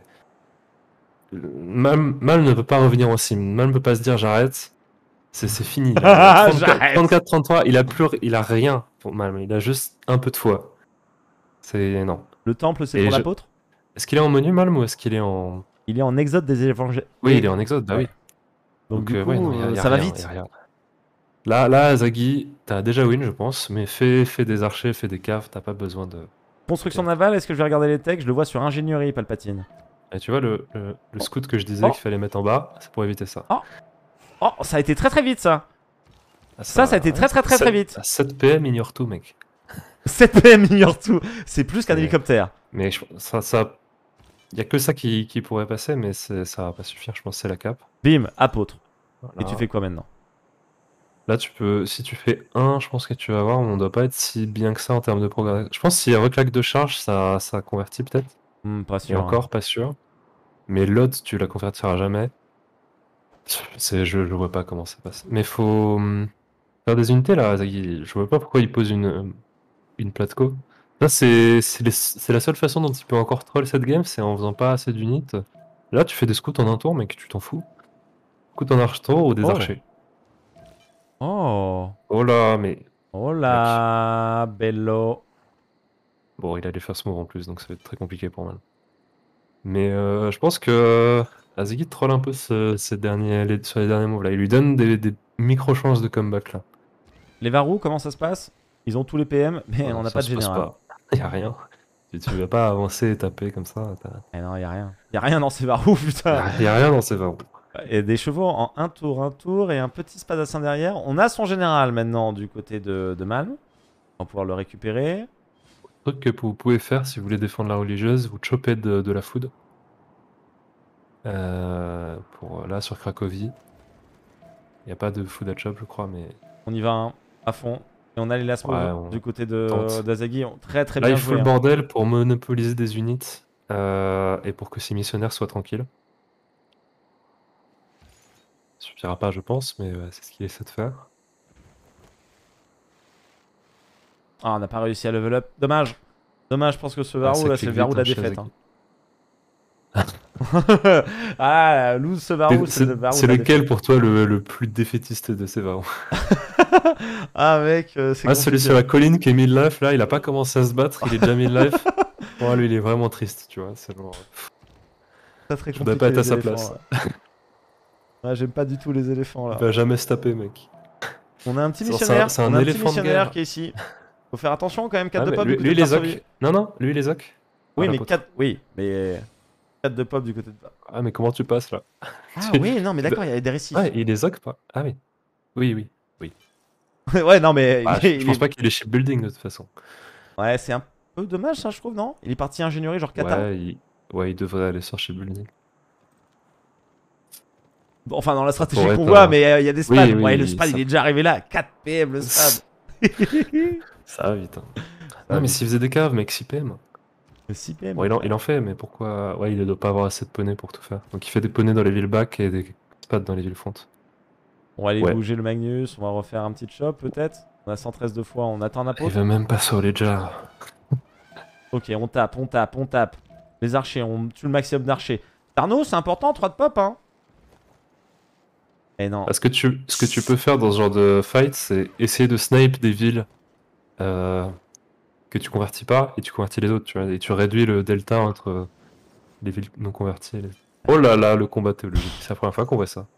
Malm, Malm ne peut pas revenir en sim. Malm ne peut pas se dire j'arrête. C'est c'est fini. Là. J'arrête. trente-quatre trente-trois, il a plus, il a rien pour Malm. Il a juste un peu de foi. C'est non. Le temple, c'est Et pour je- l'apôtre. Est-ce qu'il est en menu Malm ou est-ce qu'il est en... Il est en exode des évangéliques. Oui, il est en exode, bah Ouais. oui. Donc, Donc, du euh, coup, ouais, non, y a- euh, y a ça va rien, vite. y a rien. Là, là, Zaghi, t'as déjà win, je pense, mais fais, fais des archers, fais des caves, t'as pas besoin de. Construction navale, est-ce que je vais regarder les techs? Je le vois sur ingénierie, Palpatine. Et tu vois, le, le, le scout que je disais Oh. qu'il fallait mettre en bas, c'est pour éviter ça. Oh. Oh, ça a été très très vite ça. Ah, Ça, ça a été très très très très sept vite. À sept P M, ignore tout, mec. sept P M ignore tout. C'est plus qu'un Ouais. hélicoptère. Mais je- ça, ça, y a que ça qui, qui pourrait passer, mais c'est- ça va pas suffire, je pense, que c'est la cape. Bim, apôtre. Voilà. Et tu fais quoi maintenant? Là, tu peux, si tu fais un, je pense que tu vas voir, on doit pas être si bien que ça en termes de progrès. Je pense que s'il y a reclaque de charge, ça, ça convertit peut-être. Hmm, pas Et sûr. hein. encore, pas sûr. Mais l'autre, tu la convertiras jamais. C'est, je, je vois pas comment ça passe. Mais faut hum, faire des unités là, Zaghi. Je vois pas pourquoi il pose une, une plate co. Là, c'est c'est les- c'est la seule façon dont il peut encore troll cette game, c'est en faisant pas assez d'unités. Là, tu fais des scouts en un tour, mec, tu t'en fous. Scouts en arche tour ou des Oh. archers. Oh. Oh là, mais Oh mec. là, bello. Bon, il a les first move en plus, donc ça va être très compliqué pour moi. Mais euh, je pense que Azegi troll un peu ce- ces derniers, les- sur les derniers moves là. Il lui donne des, des micro-chances de comeback là. Les Varous, comment ça se passe? Ils ont tous les P M, mais on Voilà, n'a ça pas de se passe général. pas. Y a rien. Tu, tu vas pas avancer et taper comme ça. t'as- Eh non, y a rien. Y a rien dans ces Varous, Y putain. a, y a rien dans ces varous. Et des chevaux en un tour, un tour et un petit spadassin derrière. On a son général maintenant du côté de, de Malm. On va pouvoir le récupérer. Truc que vous pouvez faire si vous voulez défendre la religieuse, vous chopez de, de la food. Euh, pour là sur Cracovie. Il n'y a pas de food à chop, je crois, mais On y va hein, à fond. Et on a les last ouais, moves on du côté de tente. d'Azagi. Très très Là, bien il faut joué. le hein. bordel pour monopoliser des unités euh, et pour que ces missionnaires soient tranquilles. Ça suffira pas, je pense, mais ouais, c'est ce qu'il essaie de faire. Ah, on n'a pas réussi à level up. Dommage. Dommage, je pense que ce Ah, Varou ça là, c'est clique le Varou vite, de hein, la chez défaite. hein. Azaki. ah, lose ce Varou, C'est c'est c'est- le Varou c'est de la défaite. lequel pour toi le, le plus défaitiste de ces varons? ah, mec, euh, c'est Ah, celui compliqué. sur la colline qui est mid-life, là, il a pas commencé à se battre, il est déjà mid-life. Oh, lui, il est vraiment triste, tu vois. C'est genre, Très très je voudrais pas compliqué être à les sa éléphants place. là. Ouais, j'aime pas du tout les éléphants Il là. va jamais se taper, mec. On a un petit C'est c'est un, missionnaire. c'est On un a un petit éléphant de missionnaire guerre. qui est ici. Faut faire attention quand même, quatre Ah, de mais pop du lui, côté lui, de les Varsovie. ocs. Non, non, lui, les ocs. Ah, Oui, mais l'apôtre. quatre. Oui, mais quatre de pop du côté de. Ah, mais comment tu passes là? Ah Tu- oui, non, mais tu dois- d'accord, il y avait des Ah, récifs. il les ocs pas? Ah oui. Oui, oui, oui. ouais, non, mais Ah, il je, est, je il pense est- pas qu'il est shipbuilding de toute façon. Ouais, c'est un peu dommage ça, je trouve, non? Il est parti ingénierie, genre kata. Ouais, il, ouais, il devrait aller sur shipbuilding. Bon, enfin, dans la Ça stratégie pourrait qu'on être voit, un... mais euh, il y a des Oui, spads. Ouais, le oui, spad, il ça... est déjà arrivé là. quatre P M le spad. ça va vite. hein. ça Non, mais vite. s'il faisait des caves, mec, six P M. Le six Bon, P M. il en, il en fait, mais pourquoi... Ouais, il doit pas avoir assez de poneys pour tout faire. Donc il fait des poneys dans les villes back et des spads dans les villes front. On va aller Ouais. bouger le Magnus. On va refaire un petit chop peut-être. On a cent treize de fois. On attend un Il apôtre. va même pas sur les jars. Ok, on tape, on tape, on tape. Les archers, on tue le maximum d'archers. Tarno, c'est important, trois de pop, hein. Eh non. Parce que tu, ce que tu peux faire dans ce genre de fight, c'est essayer de snipe des villes euh, que tu convertis pas et tu convertis les autres, tu vois, et tu réduis le delta entre les villes non converties. et les- Oh là là, le combat théologique. C'est la première fois qu'on voit ça.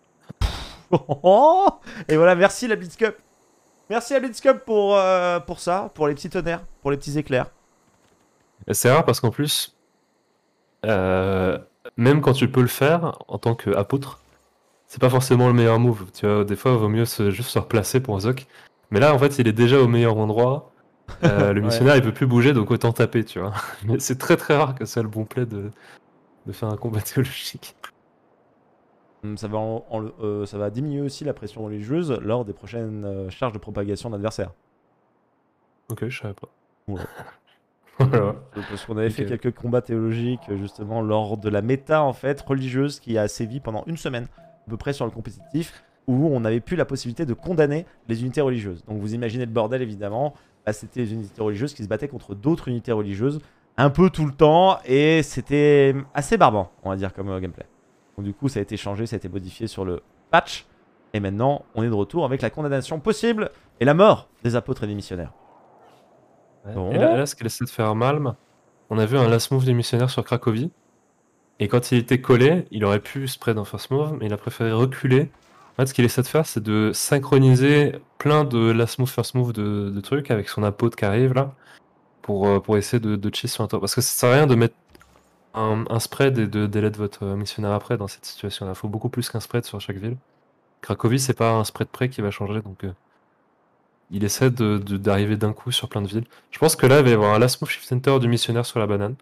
Et voilà, merci la Blitz Cup. Merci la Blitz Cup pour, euh, pour ça, pour les petits tonnerres, pour les petits éclairs. Et c'est rare parce qu'en plus, euh, même quand tu peux le faire en tant qu'apôtre, c'est pas forcément le meilleur move. Tu vois, des fois, il vaut mieux se, juste se replacer pour un Zoc. Mais là, en fait, il est déjà au meilleur endroit. Euh, le ouais. missionnaire, il peut plus bouger, donc autant taper, tu vois. Mais c'est très très rare que ce soit le bon play de, de faire un combat théologique. Hum, Ça va, en- en- euh, ça va diminuer aussi la pression religieuse lors des prochaines euh, charges de propagation d'adversaires. Ok, je savais pas. Ouais. Voilà. Parce qu'on avait fait Nickel. quelques combats théologiques justement lors de la méta en fait religieuse qui a sévi pendant une semaine à peu près sur le compétitif où on avait plus la possibilité de condamner les unités religieuses. Donc vous imaginez le bordel évidemment. Là c'était les unités religieuses qui se battaient contre d'autres unités religieuses un peu tout le temps et c'était assez barbant on va dire comme euh, gameplay. Donc du coup ça a été changé, ça a été modifié sur le patch et maintenant on est de retour avec la condamnation possible et la mort des apôtres et des missionnaires. Ouais. Bon. Et là, là, ce qu'elle essaie de faire Malm, on a vu un last move des missionnaires sur Cracovie. Et quand il était collé, il aurait pu spread en first move, mais il a préféré reculer. En fait, ce qu'il essaie de faire, c'est de synchroniser plein de last move, first move de, de trucs avec son apôtre qui arrive là, pour, euh, pour essayer de, de cheat sur un tour. Parce que ça sert à rien de mettre un, un spread et de délai de votre missionnaire après dans cette situation-là. Il faut beaucoup plus qu'un spread sur chaque ville. Cracovie, c'est pas un spread près qui va changer, donc euh, il essaie de, de- d'arriver d'un coup sur plein de villes. Je pense que là, il va y avoir un last move shift enter du missionnaire sur la banane.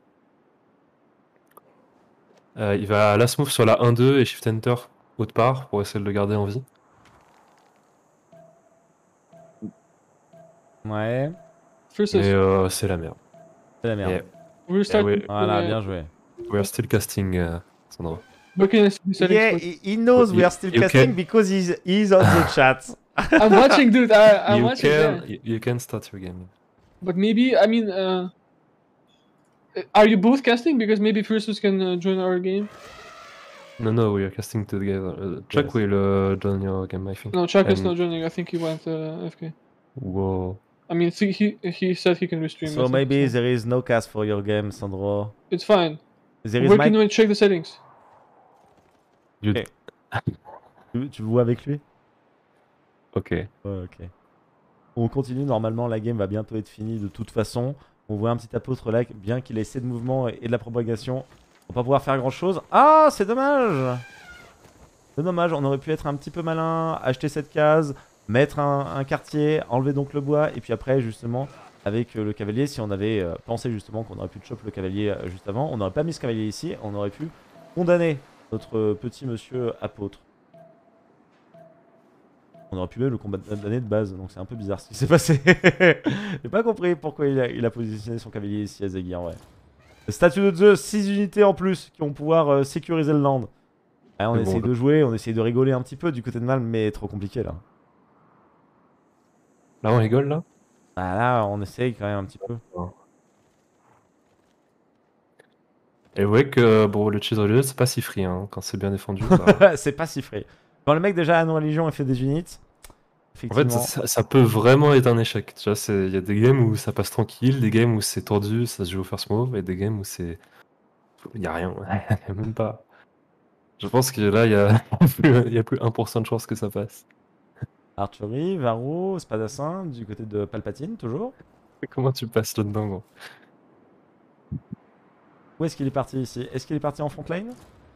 Euh, il va last move sur la un deux et shift enter autre part pour essayer de le garder en vie. Ouais, First, Mais let's euh, c'est la merde. c'est la merde. Et, we'll start. we, Voilà, uh, bien joué. we are still casting, uh, Sandro. looking at the settings. Yeah, first. he, he knows we You- are still you casting can- because he's, he's on the chat. I'm watching, dude. I, I'm you watching. can, Yeah. you, you can start your game. But maybe I mean, uh, are you both casting? Because maybe First can uh, join our game. No, no, we are casting together. Uh, Chuck Yes. will uh, join your game, I think. No, Chuck is And- not joining. I think he went uh, F K. Whoa. I mean, see, he he said he can restream. I So think maybe it's fine. there is no cast for your game, Sandro. It's fine. There is Where Mike. can we check the settings? You- Okay. Tu, tu vois avec lui? Ok. Ouais, ok. On continue, normalement la game va bientôt être finie de toute façon. On voit un petit apôtre là, bien qu'il ait essai de mouvement et de la propagation. On va pas pouvoir faire grand chose. Ah, c'est dommage! C'est dommage, on aurait pu être un petit peu malin, acheter cette case, mettre un, un quartier, enlever donc le bois, et puis après justement avec euh, le cavalier, si on avait euh, pensé justement qu'on aurait pu chop le cavalier euh, juste avant, on n'aurait pas mis ce cavalier ici, on aurait pu condamner notre euh, petit monsieur apôtre. On aurait pu même le condamner de base, donc c'est un peu bizarre ce qui s'est passé. J'ai pas compris pourquoi il a, il a positionné son cavalier ici à Zaghi en vrai. Statue de Zeus, six unités en plus qui vont pouvoir euh, sécuriser le land. Ah, on C'est essaye bon, de jouer, on essaye de rigoler un petit peu du côté de Malm, mais trop compliqué là. Là, on rigole, là Ah là, on essaye quand même un petit peu. Et ouais que bon, le cheese religieux, c'est pas si free, hein, quand c'est bien défendu. bah. C'est pas si frais. Quand le mec déjà a nos religions et fait des unités, En effectivement. fait, ça, ça peut vraiment être un échec. Tu vois, c'est- il y a des games où ça passe tranquille, des games où c'est tordu, ça se joue au first move, et des games où c'est. Il y a rien. Il y a même pas. Je pense que là, il y a plus, il y a plus un pour cent de chance que ça passe. Archery, Varro, Spadassin, du côté de Palpatine, toujours. Comment tu passes là-dedans, gros? Où est-ce qu'il est parti ici? Est-ce qu'il est parti en front lane?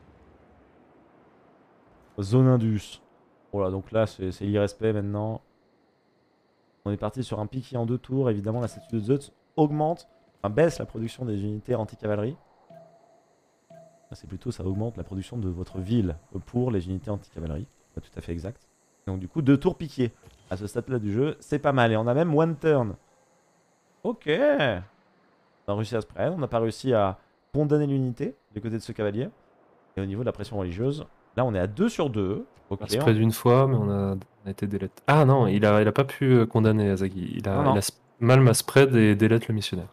Zone Indus. Voilà, donc là, c'est c'est l'irrespect maintenant. On est parti sur un piqué en deux tours. Évidemment, la statue de Zeus augmente, enfin baisse la production des unités anti-cavalerie. C'est plutôt, ça augmente la production de votre ville pour les unités anti-cavalerie. Pas tout à fait exact. Donc du coup, deux tours piqués. À ce stade-là du jeu, c'est pas mal. Et on a même one turn. Ok. On a réussi à se prendre. On n'a pas réussi à condamner l'unité du côté de ce cavalier. Et au niveau de la pression religieuse, là on est à deux sur deux. Ok. On se près d'une fois, mais on a, on a été delete. Ah non, il a, il a pas pu euh, condamner Azagi. Il a, Non, non. il a sp- Malm a spread et delete le missionnaire.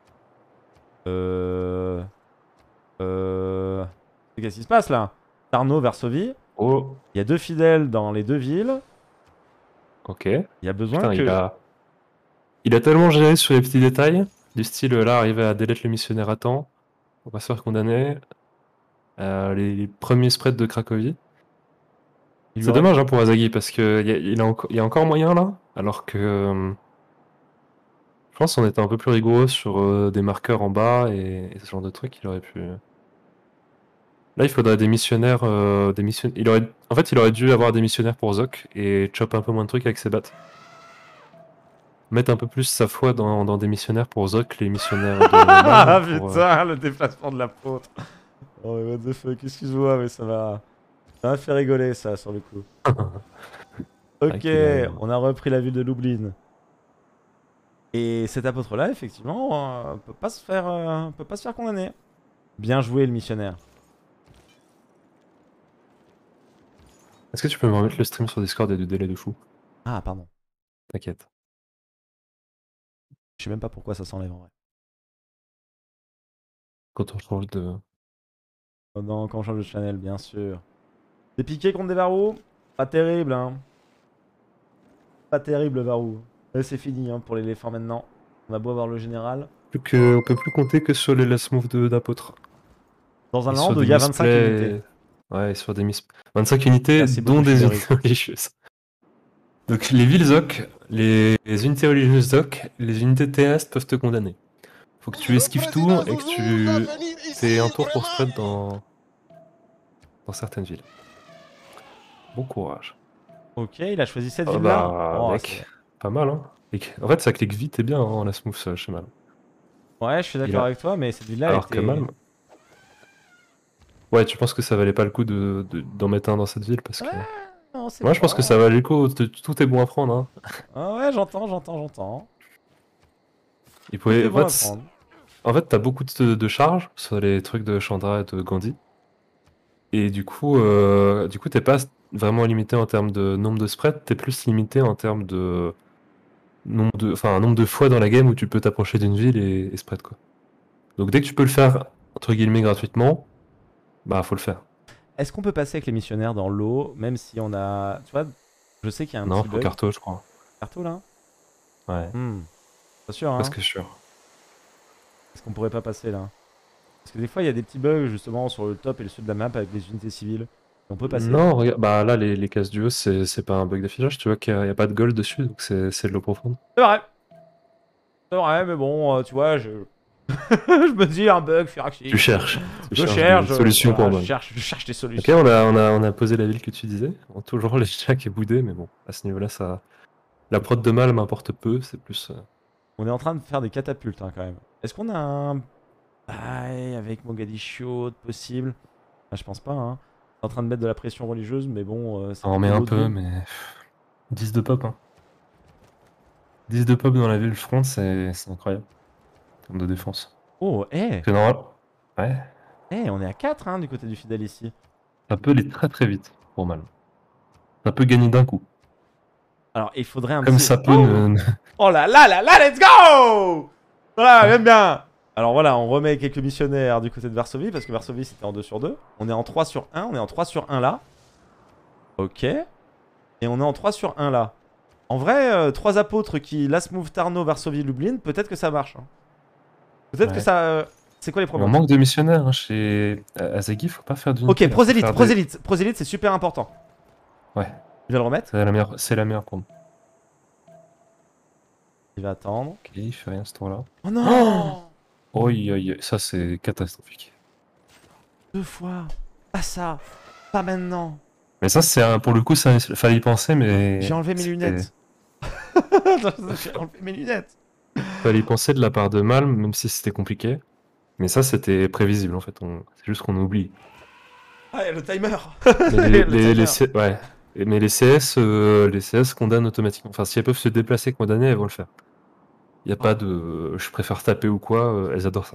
Euh... Euh... Qu'est-ce qui se passe là? Tarno, Varsovie. Oh, Il y a deux fidèles dans les deux villes. ok. Il y a besoin Putain, que... il a... il a tellement géré sur les petits détails, du style là, arriver à delete le missionnaire à temps, on va se faire condamner. Euh, les, les premiers spreads de Cracovie. il lui C'est aurait- dommage hein, pour Azagi parce qu'il y, a- il a enco- il y a encore moyen là, alors que euh, je pense qu'on était un peu plus rigoureux sur euh, des marqueurs en bas et, et ce genre de trucs, il aurait pu. Là, il faudrait des missionnaires. euh, des mission... il aurait... En fait, il aurait dû avoir des missionnaires pour Zok et chop un peu moins de trucs avec ses battes. Mettre un peu plus sa foi dans, dans des missionnaires pour Zok, les missionnaires de. Ah Malm pour, euh, putain, le déplacement de l'apôtre. Oh mais what the fuck, excuse-moi, mais ça m'a... Ça m'a fait rigoler ça, sur le coup. Ok, qu'il a- on a repris la ville de Lublin. Et cet apôtre-là, effectivement, euh, peut pas se faire, euh, peut pas se faire condamner. Bien joué, le missionnaire. Est-ce que tu peux me remettre le stream sur Discord? Il y a du délai de fou. Ah, pardon. T'inquiète. Je sais même pas pourquoi ça s'enlève en vrai. Quand on change de. Pendant quand on change de channel, bien sûr. Des piqués contre des Varou. Pas terrible, hein. Pas terrible, Varou. Euh, C'est fini hein, pour l'éléphant maintenant. On a beau avoir le général. Plus que... On peut plus compter que sur les last moves de- d'apôtre. Dans un Et land sur où des il y a vingt-cinq misplays- unités. Ouais, sur des mis... vingt-cinq unités, Merci dont beaucoup, des Frédéric. unités religieuses. Donc les villes Zoc, les... les unités religieuses Zoc, les unités terrestres peuvent te condamner. Faut que tu esquives tout et que tu aies un tour pour spread dans... dans certaines villes. Bon courage. Ok, il a choisi cette Ah ville-là. bah, Oh, mec, c'est- pas mal hein. Et que- En fait, ça clique vite et bien hein, la smooth ça, chez Malm. Ouais, je suis Il d'accord a- avec toi, mais cette ville-là Alors était... que Malm... Ouais, tu penses que ça valait pas le coup de, de- d'en mettre un dans cette ville parce que... Ouais, non, c'est Moi, je pense pas- que ça valait le coup, t- tout est bon à prendre hein. Ah ouais, j'entends, j'entends, j'entends. Il pouvait... C'est en bon à fait, prendre. en fait, t'as beaucoup de, de charges sur les trucs de Chandra et de Gandhi. Et du coup, euh, du coup, t'es pas vraiment limité en termes de nombre de spreads, t'es plus limité en termes de nombre de, enfin, un nombre de fois dans la game où tu peux t'approcher d'une ville et, et spread quoi. Donc dès que tu peux le faire entre guillemets gratuitement, bah faut le faire. Est-ce qu'on peut passer avec les missionnaires dans l'eau, même si on a. Tu vois, je sais qu'il y a un Non, petit faut bug. carto, je crois. Carto là Ouais, Hmm. Pas sûr, hein. presque sûr. Est-ce qu'on pourrait pas passer là? Parce que des fois, il y a des petits bugs justement sur le top et le sud de la map avec les unités civiles. Et on peut passer. Non, regarde, bah là les, les cases du haut, c'est c'est pas un bug d'affichage, tu vois qu'il n'y a, il y a pas de gold dessus, donc c'est c'est de l'eau profonde. C'est vrai. C'est vrai, mais bon, euh, tu vois, je. je me dis un bug, Firaxis. Tu cherches. Tu Je cherches cherche. des je- solutions voilà, pour je moi. cherche, je cherche des Ok, solutions. on a, on, a, on a posé la ville que tu disais. Bon, toujours les chats qui est boudé, mais bon, à ce niveau-là, ça. La prod de mal m'importe peu, c'est plus. euh, On est en train de faire des catapultes hein, quand même. Est-ce qu'on a un bail avec Mogadiscio possible? Ah, je pense pas. Hein. On est en train de mettre de la pression religieuse, mais bon, euh, c'est On en met plutôt un l'autre peu, ville. mais. dix de pop, hein. dix de pop dans la ville front, c'est c'est incroyable. En termes de défense. Oh, eh, C'est normal. Ouais. eh, on est à quatre hein, du côté du fidèle ici. Ça peut aller très très vite pour mal. Ça peut gagner d'un coup. Alors, il faudrait un Comme petit. ça peut Oh, ne. ne- oh là là là là, let's go! Voilà, j'aime bien. Alors voilà, on remet quelques missionnaires du côté de Varsovie, parce que Varsovie c'était en deux sur deux. On est en trois sur un, on est en trois sur un là. Ok. Et on est en trois sur un là. En vrai, euh, trois apôtres qui last move Tarno, Varsovie, Lublin, peut-être que ça marche. hein. Peut-être que Ouais. ça. euh, C'est quoi les On problèmes? manque de missionnaires hein, chez Azagi, faut pas faire d'une. Ok, prosélite, prosélite, prosélite, c'est super important. Ouais, Il va le remettre. c'est la meilleure, c'est la meilleure pour moi. Il va attendre. Ok, il fait rien ce tour-là. Oh non! Oh, ça c'est catastrophique. Deux fois. Pas ça. Pas maintenant. Mais ça, c'est un- pour le coup, ça fallait y penser, mais. J'ai enlevé mes c'était- lunettes. J'ai enlevé mes lunettes. Fallait y penser de la part de Malm, même si c'était compliqué. Mais ça, c'était prévisible en fait. On... C'est juste qu'on oublie. Ah, il y a le timer. Mais les, Le les- les timer. C- ouais. Et- Mais les C S, euh, les C S condamnent automatiquement. Enfin, si elles peuvent se déplacer, condamner, elles vont le faire. Il y a pas de. Je préfère taper ou quoi. euh, Elles adorent ça.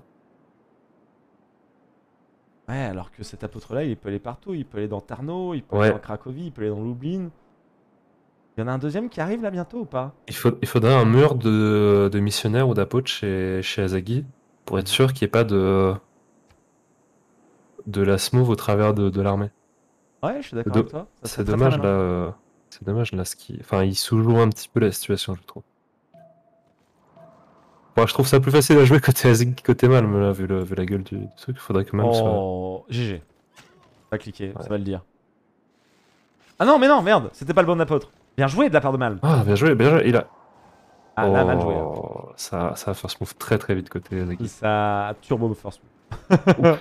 Ouais, alors que cet apôtre-là, il peut aller partout. Il peut aller dans Tarno, il peut Ouais. aller dans Cracovie, il peut aller dans Lublin. Il y en a un deuxième qui arrive là bientôt ou pas? Il, faut... Il faudrait un mur de, de missionnaires ou d'apôtres chez... chez Azagi pour être sûr qu'il n'y ait pas de. de la smooth au travers de, de l'armée. Ouais, je suis d'accord Do- avec toi. Ça serait C'est très, très dommage malin. là. euh, C'est dommage là ce qui. Enfin, il sous-joue un petit peu la situation, je trouve. Bon, je trouve ça plus facile à jouer côté Azig que côté Malm là, vu, le- vu la gueule du, du truc. Il faudrait que Malm soit. Oh, G G. Va cliquer, ça Ouais. va le dire. Ah non, mais non, merde, c'était pas le bon apôtre. Bien joué de la part de Malm. Ah, bien joué, bien joué. Il a. Ah, là, mal joué. hein. Oh, ça, ça va faire ce move très très vite côté Azagi. Ça a turbo first move.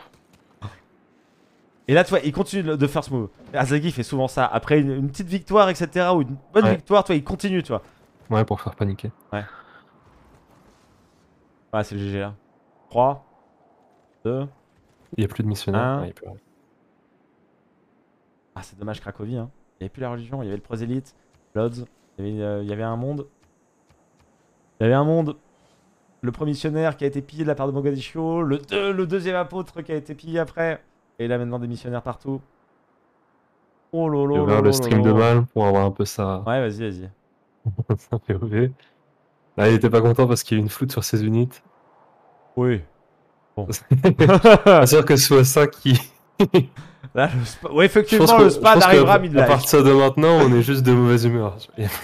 Et là, tu vois, il continue de first move. Azagi fait souvent ça. Après une, une petite victoire, et cetera, ou une bonne Ouais. victoire, tu vois, il continue, tu vois. Ouais, pour faire paniquer. Ouais, c'est le G G là. trois, deux. Il n'y a plus de missionnaires. Un. Ouais, il y a plus rien. Ah, c'est dommage, Cracovie. Hein. Il n'y avait plus la religion, il y avait le prosélite, Lodz. Il y avait, euh, il y avait un monde. Il y avait un monde. Le premier missionnaire qui a été pillé de la part de Mogadiscio. Le, deux- le deuxième apôtre qui a été pillé après. Et là, maintenant, des missionnaires partout. Oh lolo. J'ai ouvert le stream de Malm pour avoir un peu ça. Ouais, vas-y, vas-y. Ça P O V. Là, il était pas content parce qu'il y a une floute sur ses unités. Oui. Pas sûr que ce soit ça qui. Là, le spa... Ouais, Je effectivement, pense le que- spa je pense arrivera à que midlife. À partir de maintenant, on est juste de mauvaise humeur.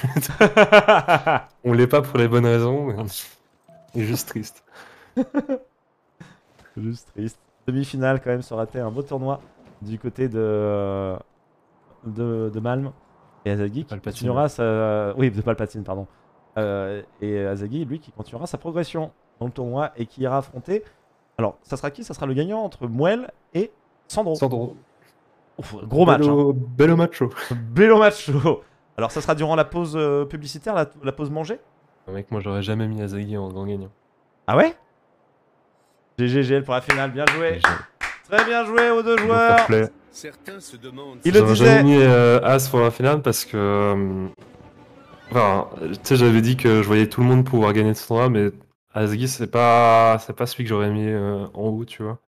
On l'est pas pour les bonnes raisons, mais on est juste triste. Juste triste. Demi-finale, quand même, ça aurait été un beau tournoi du côté de, de, de Malm. Et Azagi qui Palpatine. continuera sa. Oui, de Palpatine, pardon. Euh, et Azagi, lui, qui continuera sa progression dans le tournoi et qui ira affronter. Alors, ça sera qui? Ça sera le gagnant entre Muel et Sandro. Sandro. Ouf, gros match. Hein. Bello, bello macho. Bello match. Alors, ça sera durant la pause euh, publicitaire, la, la pause manger? Mec, moi j'aurais jamais mis Azagi en grand gagnant. Ah ouais? G G G L pour la finale, bien joué. J'ai- Très bien joué aux deux Fair joueurs. play. Certains se demandent Il le J'aurais disait. jamais mis euh, As pour la finale parce que. euh, Enfin, tu sais, j'avais dit que je voyais tout le monde pouvoir gagner ce tournoi, mais Asgi, c'est pas c'est pas celui que j'aurais mis euh, en haut, tu vois.